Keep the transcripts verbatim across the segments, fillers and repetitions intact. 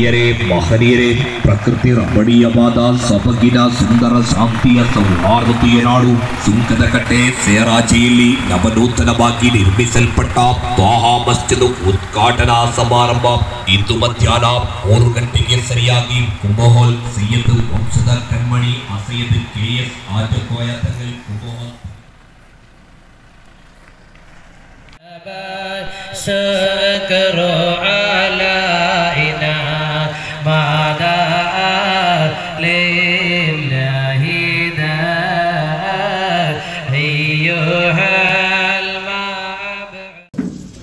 ಹಿರಿಯರೇ ಮಹನೀಯರೇ, ಪ್ರಕೃತಿ ರಮಣೀಯವಾದ ಸೊಬಗಿನ ಸುಂದರ ಶಾಂತಿಯ ಸೌಹಾರ್ದತೆಯ ನಾಡು ಸುಂಕದಕಟ್ಟೆ ಸೇರಾಚೆಯಲ್ಲಿ ನವನೂತನವಾಗಿ ನಿರ್ಮಿಸಲ್ಪಟ್ಟ ತ್ವಾಹಾ ಮಸ್ಜಿದ್ ಉದ್ಘಾಟನಾ ಸಮಾರಂಭ ಇಂದು ಮಧ್ಯಾಹ್ನ ಮೂರು ಗಂಟೆಗೆ ಸರಿಯಾಗಿ ಕುಂಭಹೋಲ್ ಸೈಯದ್ ವಂಶದ ಕಣ್ಮಣಿ ಅಸೈಯದ್ ಕೆ ಎಸ್ ಆಜಕೋಯ ತಂಗಲ್ ಕುಂಭಹೋಲ್ سكروا علينا ماذا لله دا أيها المعبد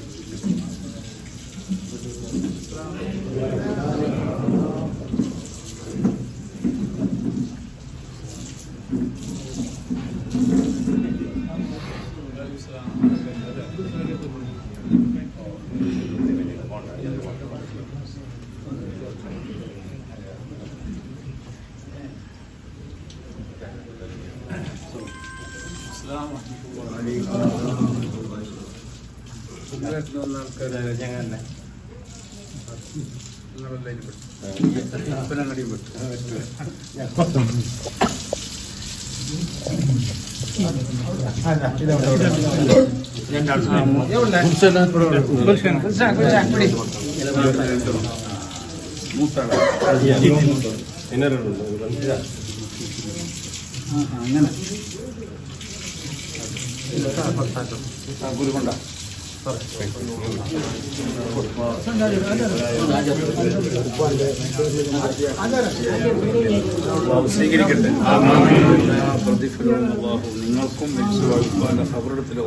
സ്വീകരിക്കട്ടെ. പ്രതിഫലവും അല്ലാഹു നിങ്ങൾക്കും ഉപ്പാന്റെ ഖബറിടത്തിലെ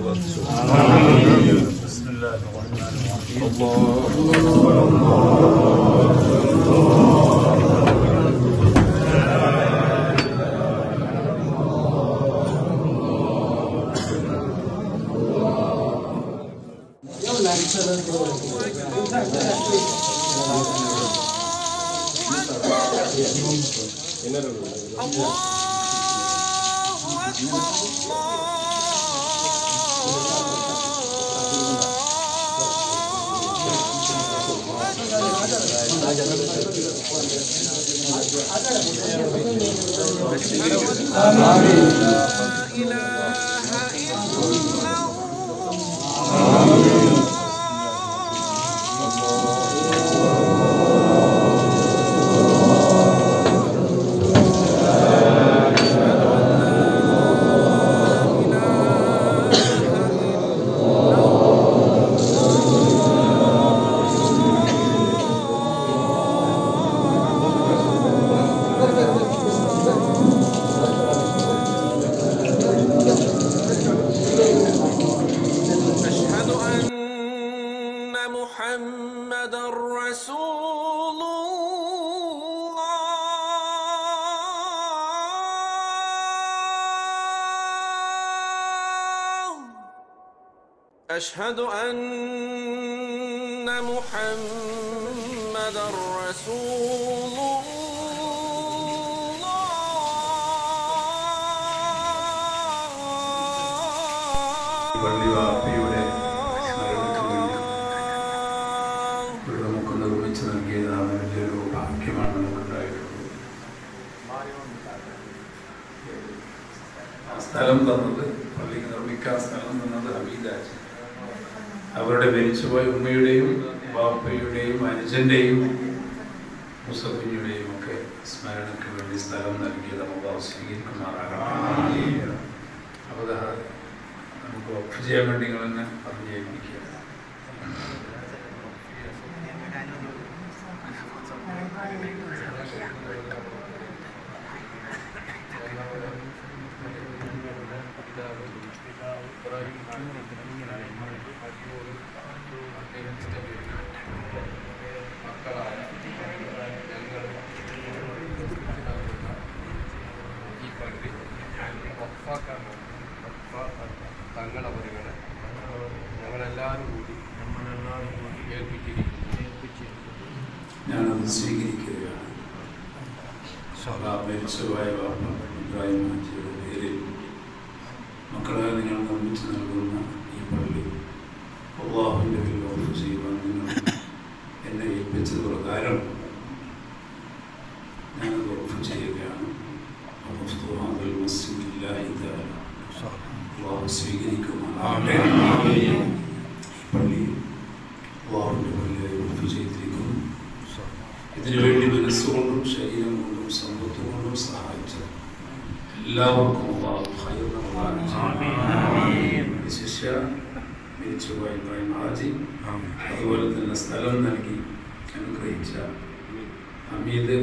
أشهد أن محمدًا رسول പള്ളിവാപ്പയുടെ സ്മരണയ്ക്ക് വേണ്ടി ഇവിടെ നമുക്ക് നിർമ്മിച്ചു നൽകിയതാണ് വലിയൊരു ഭാഗ്യമാണ് നമുക്കുണ്ടായിട്ടുള്ളത്. ആ സ്ഥലം തന്നത്, പള്ളിക്ക് നിർമ്മിക്കാൻ സ്ഥലം തന്നത് ഹമീദാജി. അവരുടെ മരിച്ചുപോയ ഉമ്മയുടെയും ബാപ്പയുടെയും അനുജന്റെയും മുസഫിന്റെയും ഒക്കെ സ്മരണയ്ക്ക് വേണ്ടി സ്ഥലം നൽകിയത് നമുക്ക് സ്വീകരിക്കുമാറാകണം. അപ്പോൾ നമുക്ക് വഖഫ് ചെയ്യാൻ വേണ്ടി നിങ്ങൾ തന്നെ അഭിനയിപ്പിക്കുക. തങ്ങളവരുകളെ ഞങ്ങളെല്ലാവരും കൂടി നമ്മളെല്ലാവരും കൂടി ഏൽപ്പിച്ചിരിക്കുന്നു. ഞാനത് സ്വീകരിക്കുകയാണ്. മരിച്ചുപോയ ബാപ്പ ഇബ്രാഹിം ഹാജിയുടെ പേരിൽ മക്കളെ നിങ്ങൾ നിർമ്മിച്ചു നൽകുന്ന ഈ പള്ളി അല്ലാഹുവിൻ്റെ വഖഫ് ചെയ്യുവാൻ നിങ്ങൾ എന്നെ ഏൽപ്പിച്ചത് പ്രകാരം ഞാൻ വഖഫ് ചെയ്യുകയാണ്. വഖഫ്തു ഹാദൽ മസ്ജിദ് ലില്ലാഹി തആല. അല്ലാഹു സ്വീകരിക്കുമാറാകട്ടെ. പള്ളി അല്ലാഹുവിൻ്റെ പള്ളിയായി വഖഫ് ചെയ്തിരിക്കുന്നു. ഇതിനുവേണ്ടി മനസ്സുകൊണ്ടും ശരീരം കൊണ്ടും സമ്പത്ത് കൊണ്ടും സഹായിച്ച എല്ലാവർക്കും അല്ലാഹു ഖൈർ നൽകാൻ ശിഷ്യ മരിച്ചുപോയ ഇബ്രാഹിം ഹാജി, അതുപോലെ തന്നെ സ്ഥലം നൽകി അനുഗ്രഹിച്ച ഹമീദ്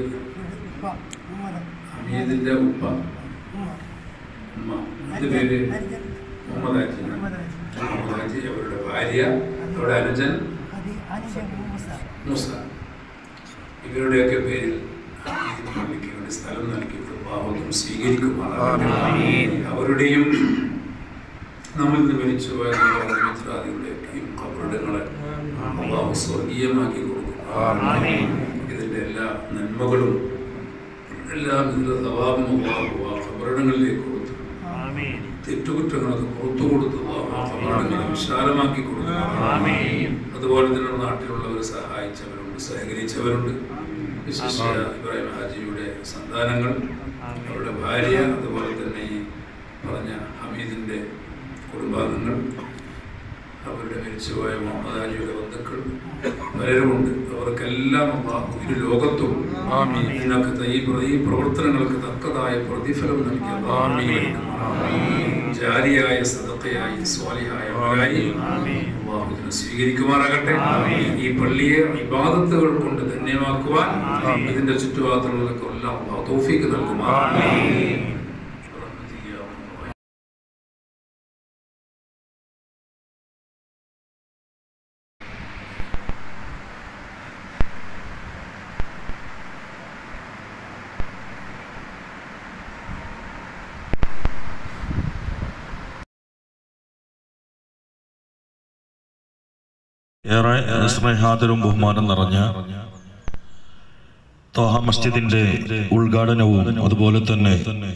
ഹമീദിൻ്റെ ഉപ്പ ഉമ്മ, ഇത് പേര് മുഹമ്മദ് ഹാജി മുഹമ്മദ് ഹാജി, അവരുടെ ഭാര്യ, അവരുടെ അനുജൻ മൂസ, ഇവരുടെയൊക്കെ പേരിൽ പള്ളിക്ക് വേണ്ടി സ്ഥലം നൽകിയിട്ട് അല്ലാഹു സ്വീകരിക്കുമാറാകട്ടെ. അവരുടെയും നമ്മിൽ നിന്ന് മരിച്ചുപോയ മിത്രാദികളുടെയൊക്കെയും ഖബറിടങ്ങളെ അല്ലാഹു സ്വർഗീയമാക്കി കൊടുക്കും. ഇതിൻ്റെ എല്ലാ നന്മകളും എല്ലാ സവാബും അല്ലാഹു ആ ഖബറിടങ്ങളിലേക്ക് കൊടുത്തു. തെറ്റുകുറ്റങ്ങളൊക്കെ പുറത്തു കൊടുത്തു ഖബറിടങ്ങളെ വിശാലമാക്കി കൊടുക്കും. അതുപോലെ തന്നെ നാട്ടിലുള്ളവർ സഹായിച്ചവരുണ്ട്, സഹകരിച്ചവരുണ്ട്. വിശിഷ്ട ഇബ്രാഹിം ഹാജിയുടെ സന്താനങ്ങൾ, അവരുടെ ഭാര്യ, അതുപോലെ തന്നെ ഈ പറഞ്ഞ ഹമീദിൻ്റെ കുടുംബാംഗങ്ങൾ, അവരുടെ മരിച്ചുപോയ മുഹമ്മദ് ഹാജിയുടെ ബന്ധുക്കൾ പലരുമുണ്ട്. അവർക്കെല്ലാം ഒരു ലോകത്തും ഇതിനൊക്കെ ഈ ഈ പ്രവർത്തനങ്ങൾക്ക് തക്കതായ പ്രതിഫലം നൽകിയ ജാരിയായ സദഖയായി സ്വാലിഹായ അമലായി അല്ലാഹു ഇതിനെ സ്വീകരിക്കുമാറാകട്ടെ. ഈ പള്ളിയെ ഇബാദത്തുകൾ കൊണ്ട് ധന്യമാക്കുവാൻ ഇതിന്റെ ചുറ്റുപാടുകളിലൊക്കെ എല്ലാം അല്ലാഹു തൗഫീഖ് നൽകുമാറാകട്ടെ. ഏറെ സ്നേഹാദരവും ബഹുമാനം നിറഞ്ഞ ത്വാഹ മസ്ജിദിന്റെ ഉദ്ഘാടനവും അതുപോലെ തന്നെ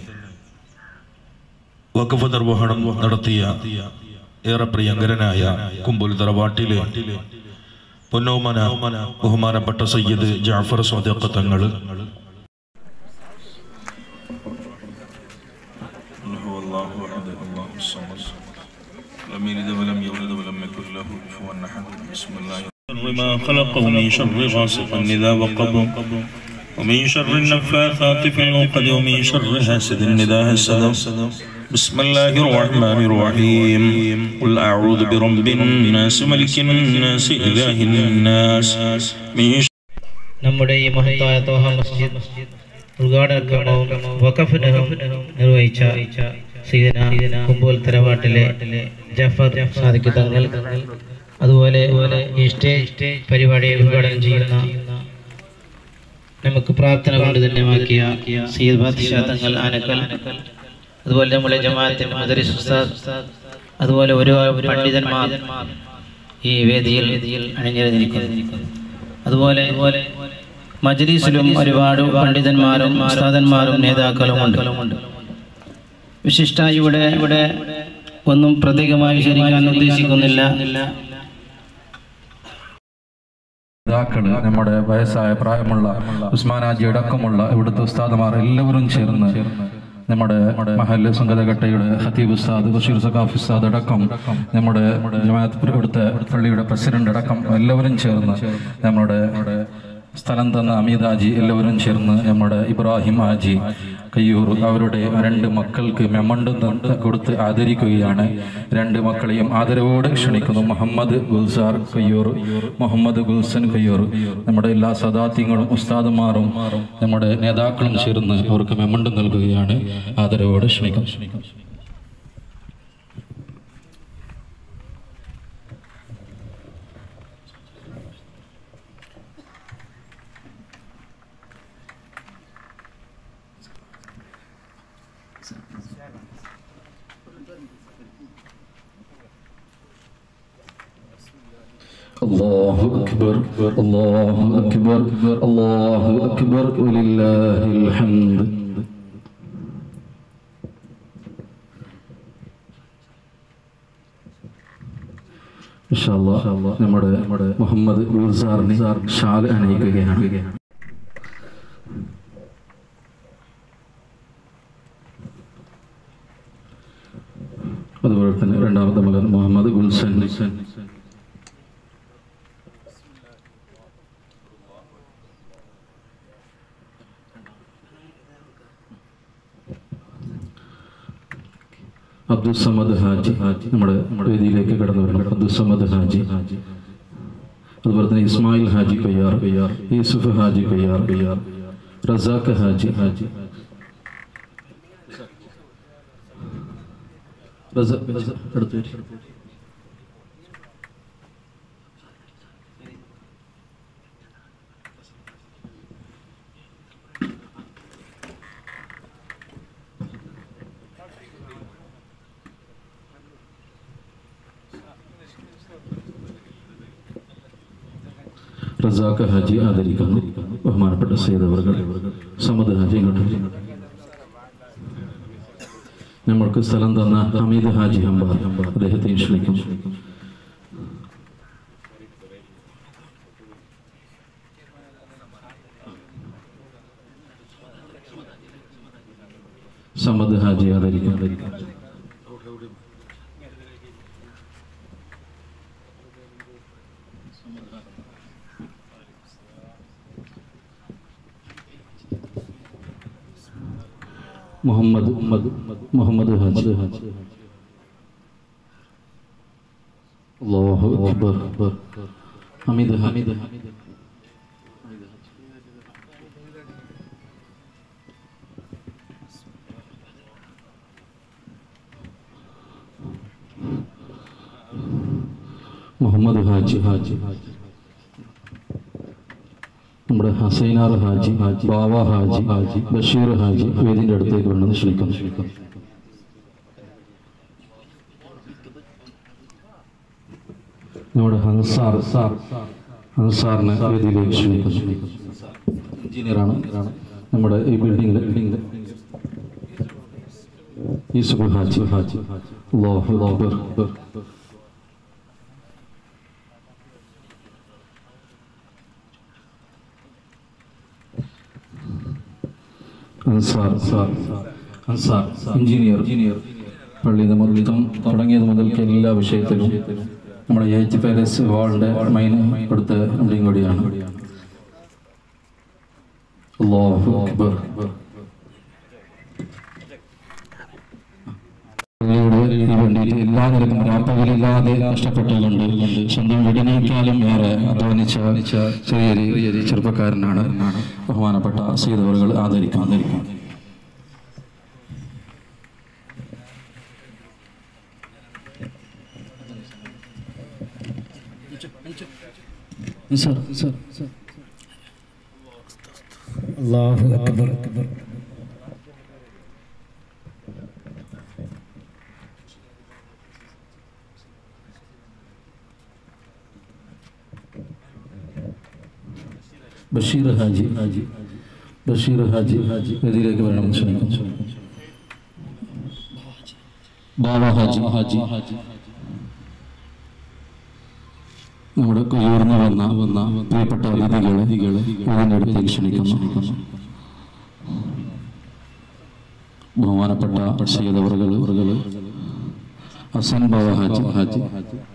വഖഫ് നിർവഹണം നടത്തിയ ഏറെ പ്രിയങ്കരനായ കുമ്പുൽ തറവാട്ടിലെ പൊന്നോമന ബഹുമാനപ്പെട്ട സയ്യിദ് ജാഫർ സ്വാദിഖ് തങ്ങൾ, لم يلد ولم يولد ولم يكن له كفوا احد. بسم الله. ما خلق ومن شر غاسق اذا وقب ومن شر النفاثات في العقد ومن شر حاسد اذا حسد. بسم الله الرحمن الرحيم. قل اعوذ برب الناس ملك الناس اله الناس. നമ്മുടെ ഈ മഹത്തായ ത്വാഹ മസ്ജിദ് ഉദ്ഘാടനവും വഖഫ് നിർവഹിച്ച സയ്യിദന കുമ്പുൽ തറവാട്ടിലെ ജാഫർ സാദിഖ് തങ്ങൾ, അതുപോലെ ഈ സ്റ്റേജ് പരിപാടി ഉദ്ഘാടനം ചെയ്യുന്ന നമുക്ക് പ്രാർത്ഥന കൊണ്ട് ധന്യമാക്കിയ സയ്യിദ് ബാദിഷാ തങ്ങൾ ആനക്കൽ, അതുപോലെ നമ്മുടെ ജമാഅത്തിന്റെ മദരിസ് ഉസ്താദ്, അതുപോലെ ഒരുപാട് പണ്ഡിതന്മാർ ഈ വേദിയിൽ അണിഞ്ഞിരുന്നിരിക്കുന്നു. അതുപോലെ മജ്ലിസിലും ഒരുപാട് പണ്ഡിതന്മാരും ഉസ്താദന്മാരും നേതാക്കളും ഉണ്ട്. വിശിഷ്ട ഇവിടെ ഇവിടെ ഒന്നും പ്രത്യേകമായി വിശദീകരിക്കാൻ ഉദ്ദേശിക്കുന്നില്ല. നമ്മുടെ വയസ്സായ പ്രായമുള്ള ഉസ്മാനാജി അടക്കമുള്ള ഇവിടുത്തെ ഉസ്താദുമാർ എല്ലാവരും ചേർന്ന് നമ്മുടെ മഹല്ല് സംഗതകട്ടയുടെ ഖതീബ് ഉസ്താദ് ബഷീർ സഖാഫി ഉസ്താദ് അടക്കം നമ്മുടെ ജമാഅത്ത് ഇവിടുത്തെ പള്ളിയുടെ പ്രസിഡന്റ് അടക്കം എല്ലാവരും ചേർന്ന് നമ്മുടെ സ്ഥലം തന്ന അമീദ് ഹാജി എല്ലാവരും ചേർന്ന് നമ്മുടെ ഇബ്രാഹിം ഹാജി കയ്യൂർ അവരുടെ രണ്ട് മക്കൾക്ക് മെമണ്ട് കൊടുത്ത് ആദരിക്കുകയാണ്. രണ്ട് മക്കളെയും ആദരവോടെ ക്ഷണിക്കുന്നു. മുഹമ്മദ് ഗുൽസാർ കയ്യൂർ, മുഹമ്മദ് ഗുൽസൻ കയ്യൂർ. നമ്മുടെ എല്ലാ സദാത്യങ്ങളും ഉസ്താദുമാരും നമ്മുടെ നേതാക്കളും ചേർന്ന് അവർക്ക് മെമണ്ട് നൽകുകയാണ്. ആദരവോടെ ക്ഷണിക്കുന്നു. الله أكبر الله أكبر الله أكبر ولله الحمد. إن شاء الله നമ്മുടെ മുഹമ്മദ് ഗുൽസാറിനെ ഷാൽ അണിയിക്കുകയാണ്. അതുപോലെ തന്നെ രണ്ടാമത്തെ മകൻ മുഹമ്മദ് ഗുൽസൻ. അബ്ദുൽ സമദ് ഹാജി നമ്മുടെ വേദിയിലേക്ക് കടന്നു വരണം. അബ്ദുൽ സമദ് ഹാജി. അതുപോലെ തന്നെ ഇസ്മായിൽ ഹാജി കയ്യാർ, യൂസുഫ് ഹാജി കയ്യാർ, റസാഖ് ഹാജി ഹാജി അടുത്ത് റസാഖ് ഹാജി ആദരിക്കുന്നു. ബഹുമാനപ്പെട്ട സയ്യിദ് അവർകൾ സമദ് ഹാജി ഇങ്ങോട്ട്. നമ്മൾക്ക് സ്ഥലം തന്ന ഹമീദ് ഹാജി ഹംബാർ അദ്ദേഹത്തെ ക്ഷണിക്കും. സമദ് ഹാജി ആദരിക്കും. മുഹമ്മദ് മുഹമ്മദ് ഹാജി. അല്ലാഹു അക്ബർ. ഹമീദ് ഹമീദ് മുഹമ്മദ് ഹാജി ഹാജി നമ്മുടെ ഹസൈനാർ ഹാജി, ബാവ ഹാജി, ബഷീർ ഹാജി വേദിന്റെ അടുത്തേക്ക് വേണമെന്ന് ക്ഷണിക്കുന്നു. നമ്മുടെ ഹൻസാർ ഹൻസാറിനെ വേദിയിലേക്ക് ക്ഷണിക്കുന്നു. എഞ്ചിനീയറാണ് നമ്മുടെ ഈ ബിൽഡിംഗിൽ. യൂസുഫ് ഹാജി ഹാജി. അല്ലാഹു അക്ബർ. അൻസാർ അൻസാർ എഞ്ചിനീയർ എഞ്ചിനീയർ പള്ളിയുടെ മുതലിത്തം തുടങ്ങിയത് മുതൽക്ക് എല്ലാ വിഷയത്തിലും നമ്മുടെ എച്ച് പാലസ് വാളിന്റെ മൈൻ കൊടുത്ത അവിടെയും കൂടിയാണ്. അല്ലാഹു അക്ബർ. വേണ്ടിയിട്ട് എല്ലാ നിലക്കും രാപ്പകലില്ലാതെ കഷ്ടപ്പെട്ടുകൊണ്ട് സ്വന്തം വീടിനേക്കാളും ഏറെ അധ്വാനിച്ച ചെറിയൊരു ചെറുപ്പക്കാരനാണ് ബഹുമാനപ്പെട്ട സയ്യിദ് അവറുകൾ ആദരിക്കാം ആദരിക്കാം സർ സർ സർ. അല്ലാഹു അക്ബർ അക്ബർ. ബഷീർ ഹാജി ഹാജി ബഷീർ ഹാജി ഹാജി വേദിയിലേക്ക് വരണം ക്ഷണിക്കുന്നു. ബാബ ഹാജി ഹാജി ഹാജി നമ്മുടെ ഉയർന്നു വന്ന വന്ന പ്രിയപ്പെട്ട അതിഥികളെ അതിൻ്റെ അടുത്തേക്ക് ക്ഷണിക്കുന്നു. ബഹുമാനപ്പെട്ട സയ്യിദ് അവറുകൾ ഹസൻ ബാബ ഹാജി ഹാജി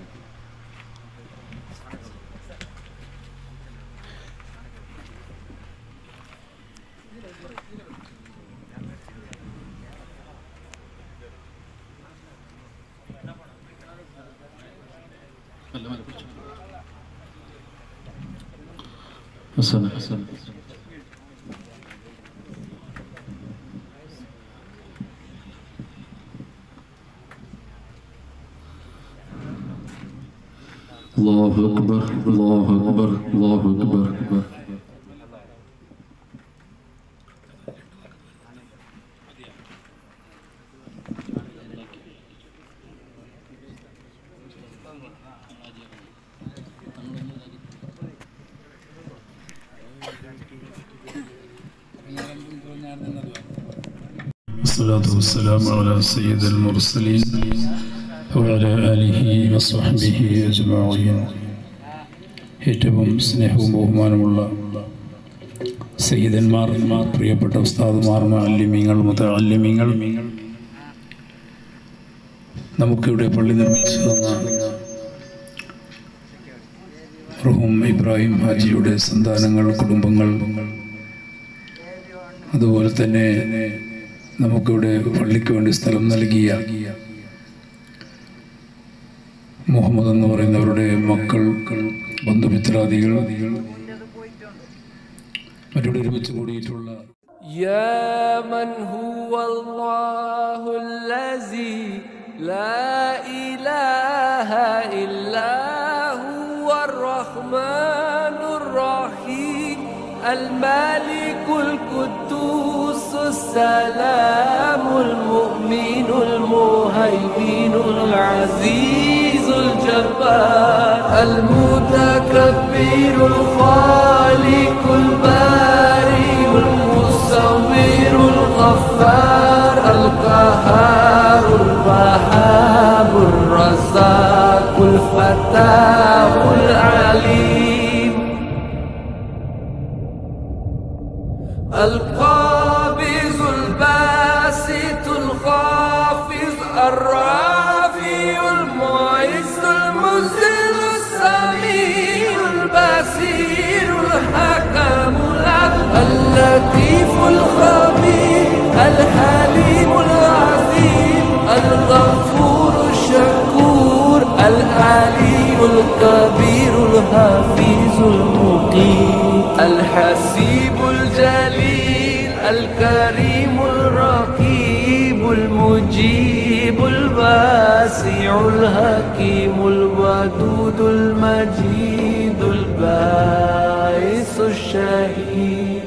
حسن حسن الله أكبر الله أكبر الله أكبر. والصلاة والسلام على سيد المرسلين وعلى آله وصحبه أجمعين. ഏറ്റവും സ്നേഹവും ബഹുമാനമുള്ള സയ്യിദന്മാർ, പ്രിയപ്പെട്ട ഉസ്താദുമാർ, മുഅല്ലിമീങ്ങൾ, മുതഅല്ലിമീങ്ങൾ, നമുക്കിവിടെ പള്ളി നിർമ്മിച്ചു തന്ന മർഹൂം ഇബ്രാഹിം ഹാജിയുടെ സന്താനങ്ങൾ, കുടുംബങ്ങൾ, അതുപോലെ തന്നെ നമുക്കിവിടെ പള്ളിക്ക് വേണ്ടി സ്ഥലം നൽകിയ മുഹമ്മദ് എന്ന് പറയുന്നവരുടെ മക്കൾ, ബന്ധുമിത്രാദികൾ, മറ്റൊരു ഒരുമിച്ച് കൂടിയിട്ടുള്ള يا من هو الله الذي لا إله إلا هو الرحمن الرحيم الملك القدوس السلام المؤمن المهيمن العزيز الجبار المتكبر الخالق البارئ المصور الغفار القهار الوهاب الرزاق الفتاح العليم القابض الباسط الخافض الرافع المعز المذل السميع البصير الحكم العدل اللطيف الخبير الحليم العظيم الغفور الشكور العلي الكبير الحفيظ المقيم الحسيب الجليل الكريم الرقيب المجيب الواسع الحكيم الودود المجيد الباعث الشهيد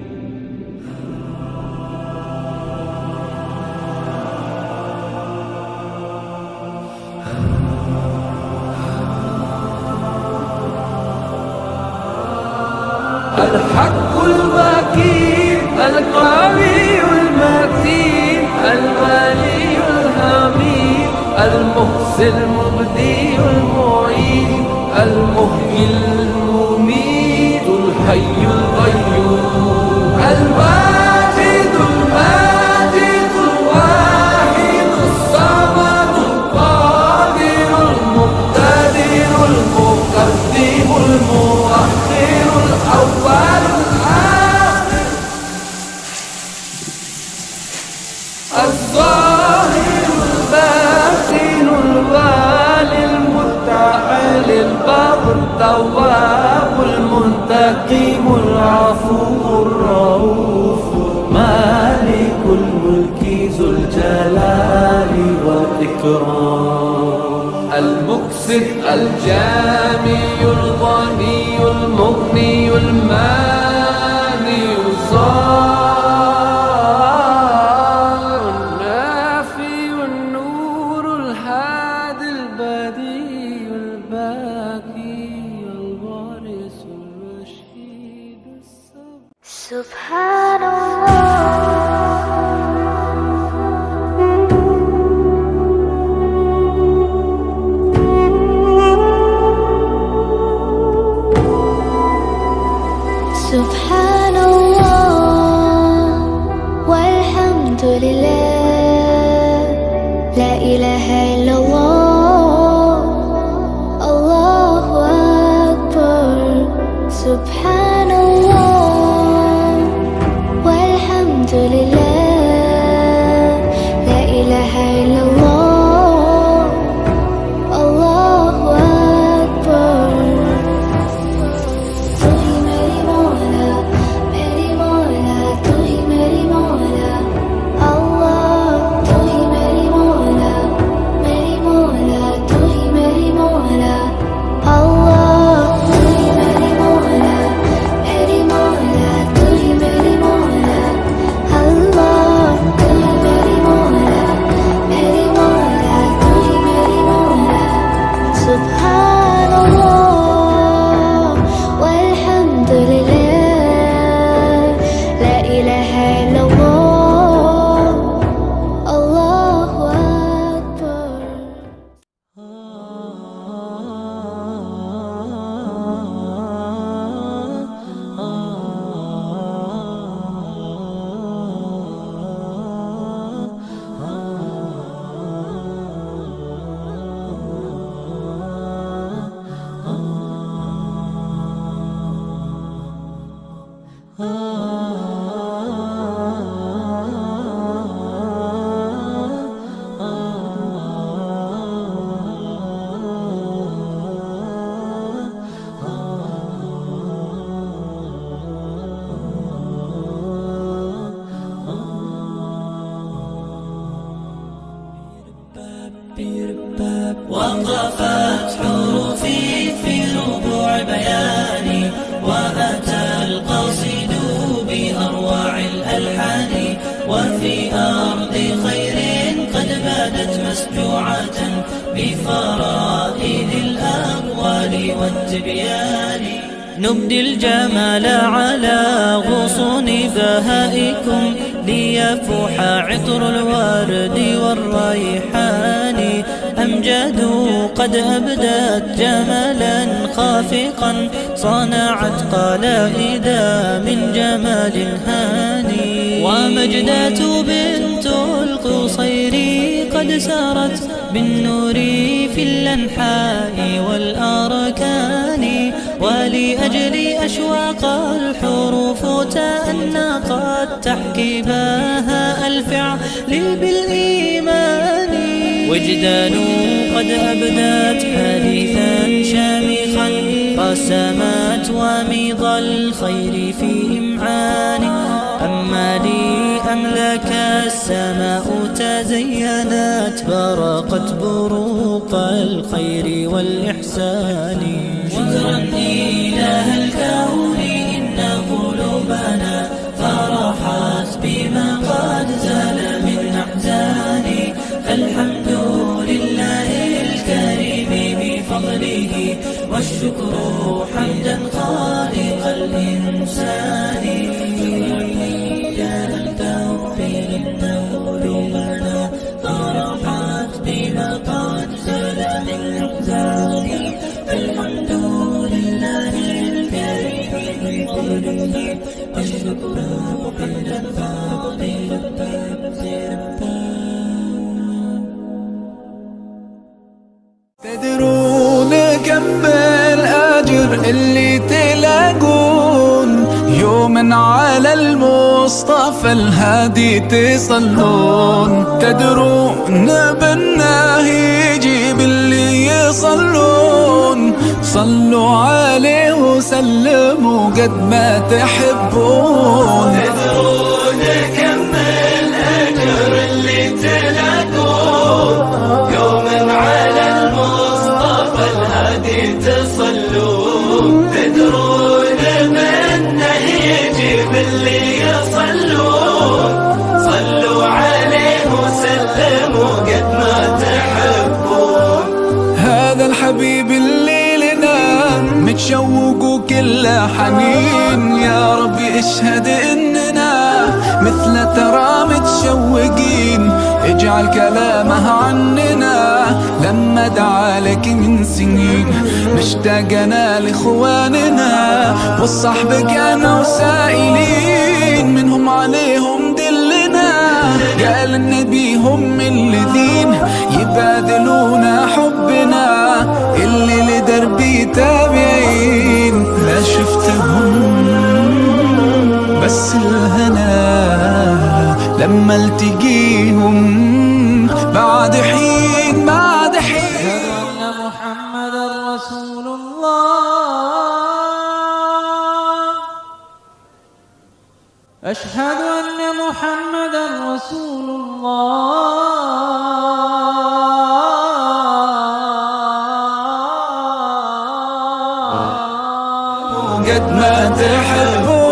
الحق الوكيل القوي المتين الولي الحميد المحسن المبدي المعين المحيي المميت الحي القيوم الواجد الماجد الواحد الصمد القادر المقتدر المقدم المؤخر الأول الآخر الظاهر الباطن الوالي المتعال البر التواب المنتقم العفو الرؤوف مالك الملك ذو الجلال والإكرام المقسط الجامع الغني المغني المانع الصار النافي النور الهادي البديع الباقي الوارث الرشيد الصبر سبحان الله سبحان الله والحمد لله لا إله إلا الله الله أكبر سبحان الله والحمد لله لا إله إلا الله الله أكبر وقفت حروفي في ربوع بياني، وأتى القصيد بأروع الألحان، وفي أرض خير قد بادت مسجوعة بفرائد الأقوال والتبيان. نبدي الجمال على غصون بهائكم، ليفوح عطر الورد والريحان. أمجاد قد أبدت جمالا خافقا، صنعت قلائد من جمال هاني. ومجدات بنت القصير قد سارت بالنور في الأنحاء والأركان، ولأجل أشواق الحروف تأنقت تحكي بها الفعل بالإيمان. وجدان قد أبدت حديثا شامخا، رسمت وميض الخير في إمعان. أما لي أملك السماء تزينت، برقت بروق الخير والإحسان. شكرا إله الكون إن قلوبنا فرحت بما قد زال من أحزاني. فالحمد لله الكريم بفضله، والشكر حمدا خالق الإنسان. شكرا إله الكون إن قلوبنا فرحت بما قد زال من أحزاني. الحمد لله الكريم بفضله، والشكر حمدا خالق الإنسان. تدرون كم بالأجر اللي تلاقون يوما على المصطفى الهادي تصلون. تدرون بالله يجيب اللي يصلون، صلوا عليه وسلموا قد ما تحبون. تدرون كم بالأجر اللي تلاقون يوما على تصلون. تدرون منه يجيب اللي يصلون، صلوا عليه وسلموا قد ما تحبون. هذا الحبيب اللي لنا متشوق وكله حنين، يا ربي اشهد اننا مثل ترى متشوقين. اجعل كلامه عننا لما دعا لك من سنين، مشتاقنا لاخواننا والصحب كانوا سائلين، منهم عليهم دلنا. قال النبي هم الذين يبادلون حبنا، اللي لدربي تابعين ما شفتهم بس الهنا لما التقيهم بعد حين بعد حين. أشهد أن محمدا رسول الله، أشهد أن محمدا رسول الله. قد ما تحبون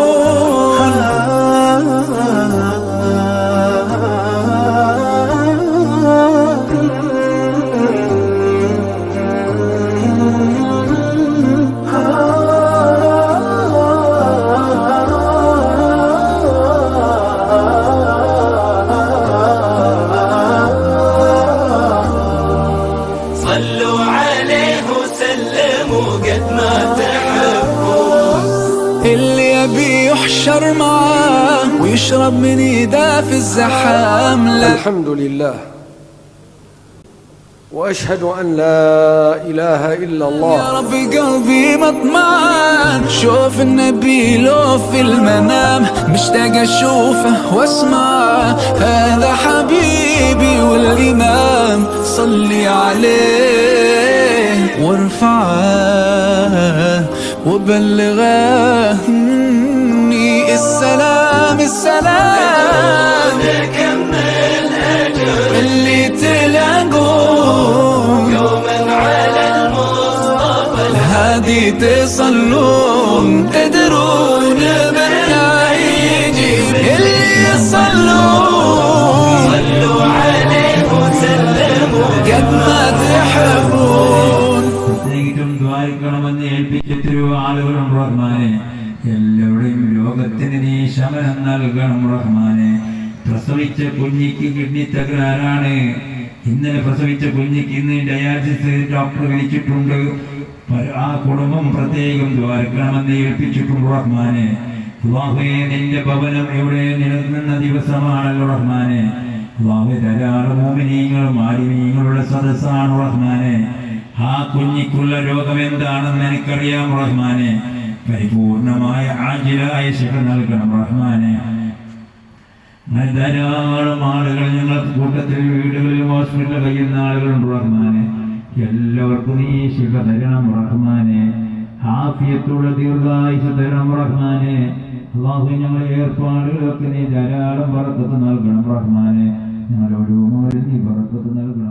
يحشر معاه ويشرب من ايده في الزحام. الحمد لله وأشهد أن لا إله إلا الله. يا ربي قلبي مطمعان شوف النبي لو في المنام مشتاق أشوفه واسمعه هذا حبيبي والإمام صلي عليه وارفعه وبلغه مني السلام السلام نكمل أجر اللي تلاقوه يوما على المصطفى الهادي تصلون تدرون من يجيب اللي يصلون صلوا عليه وسلموا قد ما تحبون പ്രത്യേകിച്ചും ദ്വാരിക്കണമെന്ന് ഏൽപ്പിച്ചിട്ടുള്ള ആളുകളും റഹ്മാനെ എല്ലാവരുടെയും ലോകത്തിന് നീ ശമനം നൽകണം റഹ്മാനെ. പ്രസവിച്ച കുഞ്ഞിക്ക് കിഡ്നി തകരാറാണ്. ഇന്നലെ പ്രസവിച്ച കുഞ്ഞിക്ക് ഇന്ന് ഡയാലിസിസ് ഡോക്ടർ വിളിച്ചിട്ടുണ്ട്. ആ കുടുംബം പ്രത്യേകം ദ്വാരക്കണമെന്ന് ഏൽപ്പിച്ചിട്ടുണ്ട് റഹ്മാനെ. അല്ലാഹുവേ നിന്റെ ഭവനം ഇവിടെ നിലനിന്ന ദിവസമാണല്ലോ റഹ്മാനെ. അല്ലാഹുവേ ധാരാളം മുഅ്മിനീങ്ങളും ആലിമീങ്ങളുടെ സദസ്സാണ് റഹ്മാനെ. ആ കുഞ്ഞിക്കുള്ള രോഗം എന്താണെന്ന് എനിക്കറിയാം റഹ്മാനെ. പരിപൂർണമായ ആജിലായ ശിഫ നൽകണം റഹ്മാനെ. അങ്ങനെ ധാരാളം ആളുകൾ ഞങ്ങളുടെ കൂട്ടത്തിൽ വീടുകളിലും ഹോസ്പിറ്റലിൽ കഴിയുന്ന ആളുകളുണ്ട് റഹ്മാനെ. എല്ലാവർക്കും നീ ശിഫ തരണം റഹ്മാനെ. ആഫിയത്തുള്ള ദീർഘായുസ് തരണം റഹ്മാനെ. അല്ലാഹു ഞങ്ങളുടെ ഏർപ്പാടുകളൊക്കെ നീ ധാരാളം ബറക്കത്ത് നൽകണം റഹ്മാനെ. ഞങ്ങളുടെ ഓരോ നീ ബറക്കത്ത് നൽകണം.